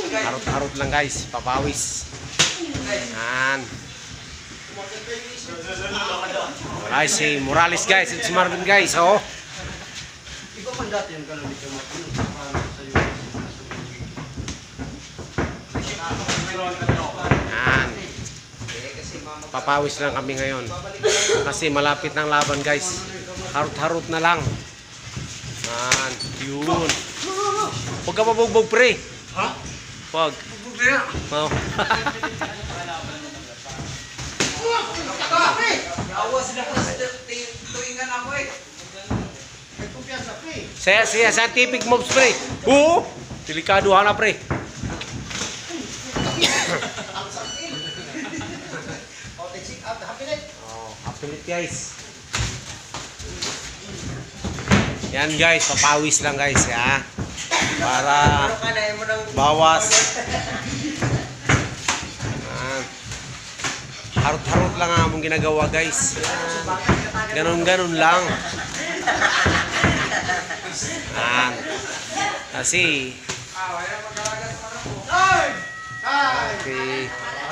Harot-harot lang guys, papawis. Yan. Ay, si Morales guys, it's Marvin guys, oh. Iba man dati yung kalong dito mo. Yan. Papawis lang kami ngayon. Kasi malapit ng laban guys. Harot-harot na lang. Yan. Yun. Huwag ka mabugbog pre. Ha? Huwag. Bugbog na yan. Oh. Awas na po sa tuwingan ako eh. May kumpiyansa pre. Saya scientific moves pre. Oo. Delikado na pre. Oh, hapilit guys. Yan guys, papawis lang guys ya. Para bawas. Harot-harot lang ang among ginagawa guys. Ganon-ganon lang. Kasi okay.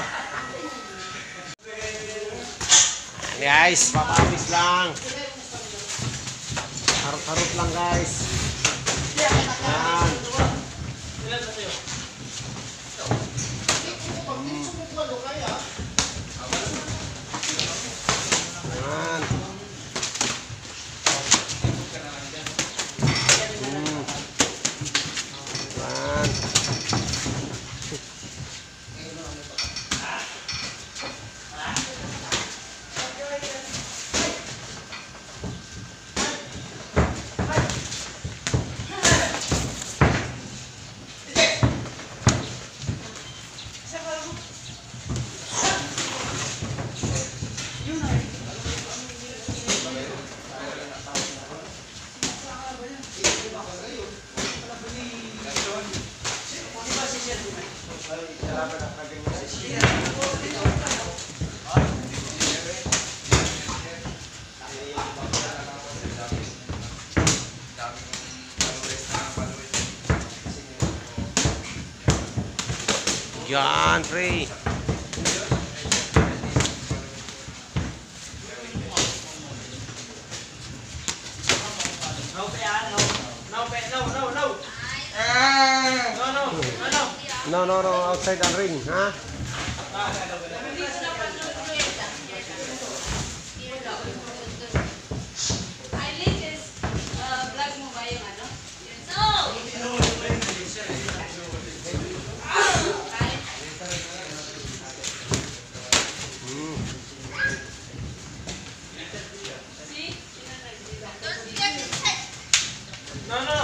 Guys, papawis lang. Harot-harot lang guys. Yan. Yan, pre. No, outside the ring, ha? No.